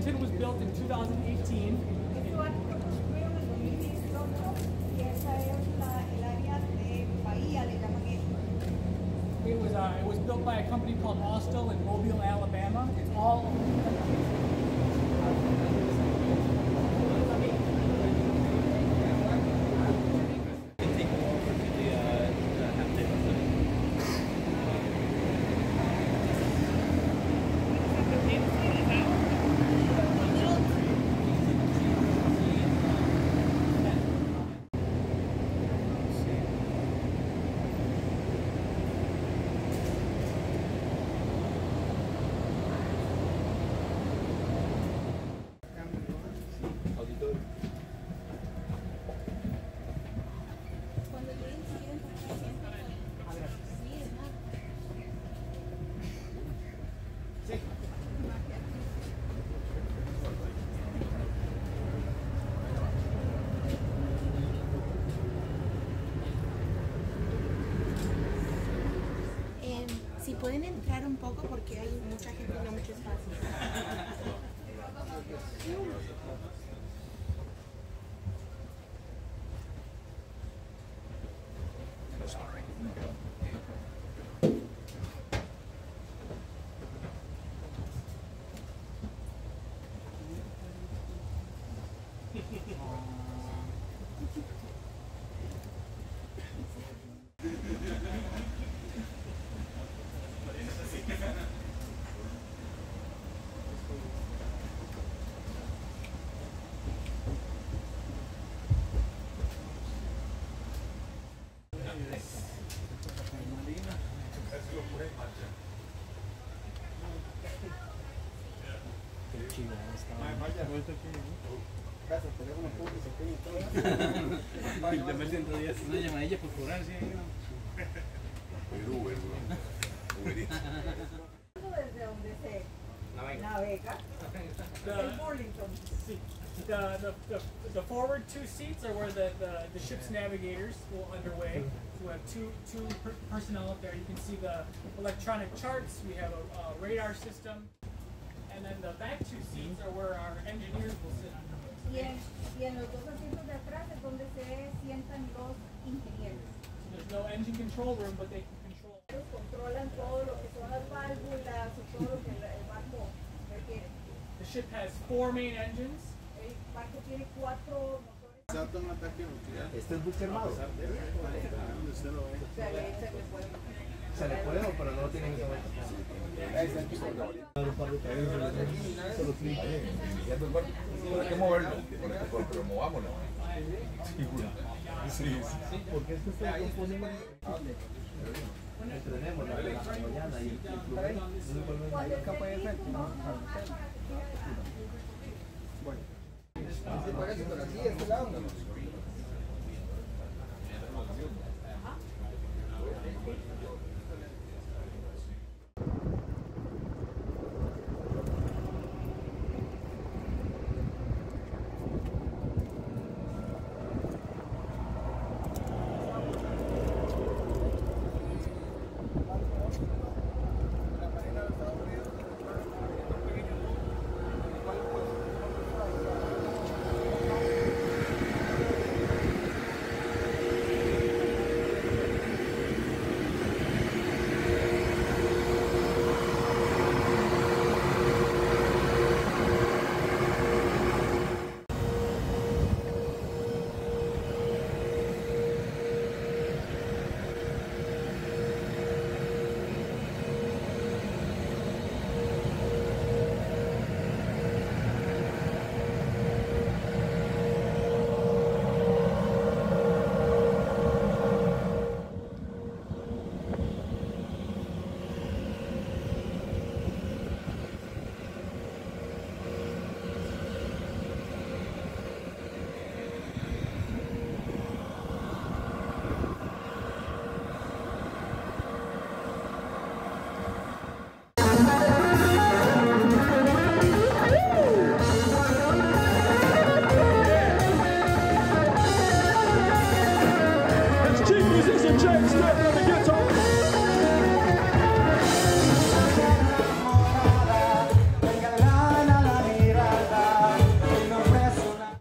Wilmington was built in 2018. Esto construyeron en 2018 y esta es el área de Bahía, le llaman ellos. It was built by a company called Austal in Mobile, Alabama. It's all Si pueden entrar un poco porque hay mucha gente y no mucho espacio. Una llamadilla por cobrar, sí. Desde donde se navega, el Burlington. The forward two seats are where the ship's navigators will underway. So we have two personnel up there. You can see the electronic charts. We have a radar system. And then the back two seats are where our engineers will sit. Y en los dos asientos de atrás es donde se sientan los ingenieros. There's no engine control room, but they can control. Ellos controlan todo lo que son las válvulas o todo lo que el barco requiere. The ship has 4 main engines. El barco tiene 4 motores. Este es buque armado. Se le puede, pero no lo tienen que saber. Hay que moverlo, pero movámoslo. Sí. Porque esto se compone entrenemos la mañana y el capa de efecto. Bueno.